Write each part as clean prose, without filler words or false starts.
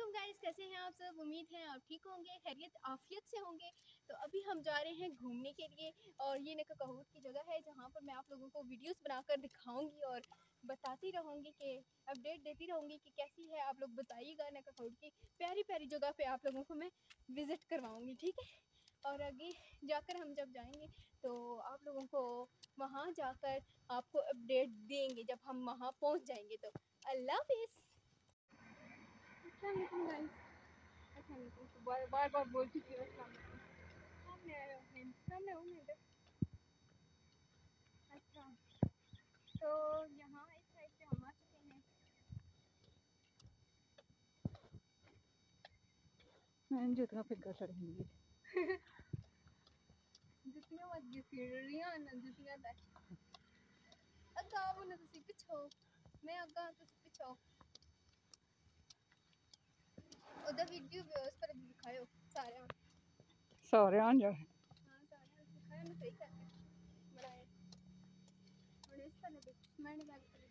वालेकुम गाइस, कैसे हैं आप सब। उम्मीद है आप ठीक होंगे, खैरियत आफियत से होंगे। तो अभी हम जा रहे हैं घूमने के लिए और ये नक्काहूट की जगह है जहाँ पर मैं आप लोगों को वीडियोस बनाकर दिखाऊंगी और बताती रहूँगी कि अपडेट देती रहूँगी कि कैसी है। आप लोग बताइएगा। नक्काहूट की प्यारी प्यारी जगह पे आप लोगों को मैं विज़िट करवाऊँगी, ठीक है। और आगे जाकर हम जब जाएंगे तो आप लोगों को वहाँ जाकर आपको अपडेट देंगे जब हम वहाँ पहुँच जाएंगे। तो अल्लाह हाफिज़। बार बार बोल चुकी हूँ। सामने आए हो, सामने हो ना इधर। अच्छा, तो यहाँ इस साइड से हम आ चुके हैं। जुतियां फिर सड़ेंगी। जुतियां मत गिरदियां ना, जुतियां दा अग्गा आओ ना, तुसी पिछो मैं अग्गा तुसी पिछो। उधर वीडियो उस पर दिखायो सारे जा हाँ सारे दिखायो ना सही करके बनाए और इस पर देख मैंने बात करी।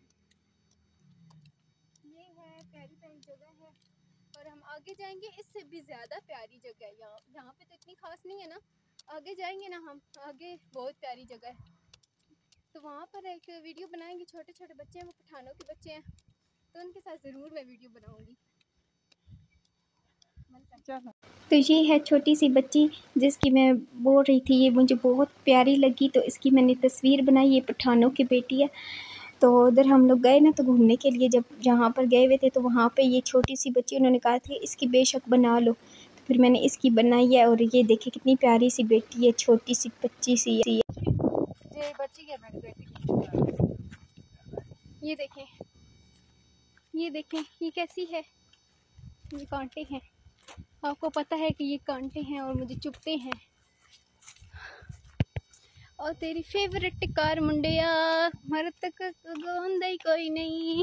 ये है प्यारी प्यारी जगह है और हम आगे जाएंगे इससे भी ज़्यादा प्यारी जगह है। यहाँ पे तो इतनी खास नहीं है ना, आगे जाएंगे ना हम, आगे बहुत प्यारी जगह है। तो वहाँ पर एक वीडियो बनाएंगे। छोटे छोटे बच्चे हैं, वो पठानों के बच्चे हैं, तो उनके साथ ज़रूर मैं वीडियो बनाऊँगी। तो ये है छोटी सी बच्ची जिसकी मैं बोल रही थी, ये मुझे बहुत प्यारी लगी तो इसकी मैंने तस्वीर बनाई। ये पठानों की बेटी है। तो उधर हम लोग गए ना तो घूमने के लिए, जब जहाँ पर गए हुए थे तो वहाँ पे ये छोटी सी बच्ची, उन्होंने कहा था इसकी बेशक बना लो, तो फिर मैंने इसकी बनाई है। और ये देखे कितनी प्यारी सी बेटी है, छोटी सी बच्ची सी है। ये बच्ची है मेरी बेटी। ये देखें ये कैसी है। ये कांटे हैं, आपको पता है कि ये कांटे हैं और मुझे चुभते हैं। और तेरी फेवरेट कार मुंडिया मर तक गोंदई कोई नहीं।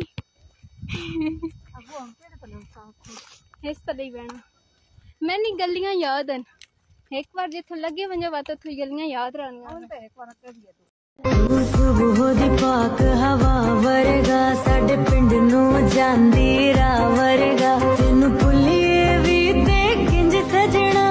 इस पर ही बहना मैंने गलियां याद हैं। एक बार जिथे लगे वंजा बात थोड़ी गलियां याद रहनियां। सुबह दी पाक हवा वरगा साडे पिंड नूं जांदी राह वरगा तेनू भुल्लिए वी ते किंज सजना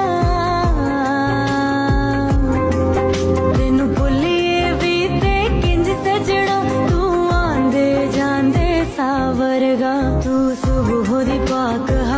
तेनू भुल्लिए वी ते किंज सजना तू आंदे जांदे सा वरगा तू सुबह दी पाक